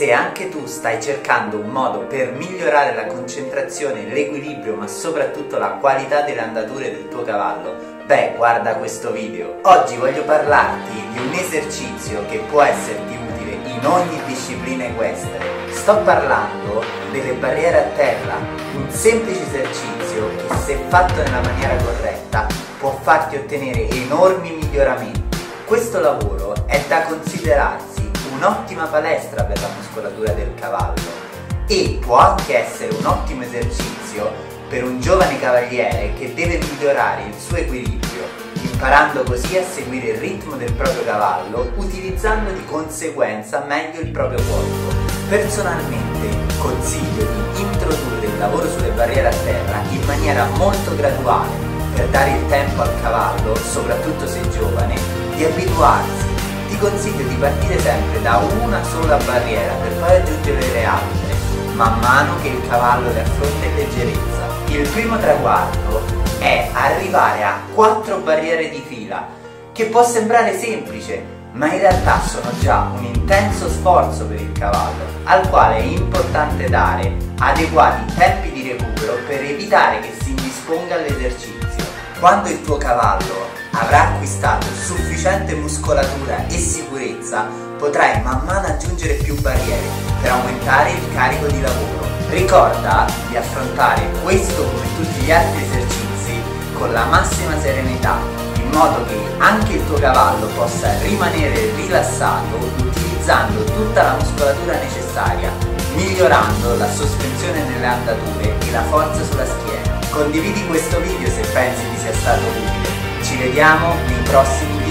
Se anche tu stai cercando un modo per migliorare la concentrazione, l'equilibrio, ma soprattutto la qualità delle andature del tuo cavallo, beh, guarda questo video. Oggi voglio parlarti di un esercizio che può esserti utile in ogni disciplina equestre. Sto parlando delle barriere a terra, un semplice esercizio che, se fatto nella maniera corretta, può farti ottenere enormi miglioramenti. Questo lavoro è da considerarsi un'ottima palestra per la muscolatura del cavallo e può anche essere un ottimo esercizio per un giovane cavaliere che deve migliorare il suo equilibrio, imparando così a seguire il ritmo del proprio cavallo, utilizzando di conseguenza meglio il proprio corpo. Personalmente consiglio di introdurre il lavoro sulle barriere a terra in maniera molto graduale per dare il tempo al cavallo, soprattutto se giovane, di abituarsi. Ti consiglio di partire sempre da una sola barriera per poi aggiungere le altre, man mano che il cavallo le affronta in leggerezza. Il primo traguardo è arrivare a 4 barriere di fila, che può sembrare semplice, ma in realtà sono già un intenso sforzo per il cavallo, al quale è importante dare adeguati tempi di recupero per evitare che si indisponga all'esercizio. Quando il tuo cavallo avrà acquistato sufficiente muscolatura e sicurezza, potrai man mano aggiungere più barriere per aumentare il carico di lavoro. Ricorda di affrontare questo come tutti gli altri esercizi con la massima serenità, in modo che anche il tuo cavallo possa rimanere rilassato utilizzando tutta la muscolatura necessaria, migliorando la sospensione nelle andature e la forza sulla schiena. Condividi questo video se pensi ti sia stato utile. Ci vediamo nei prossimi video.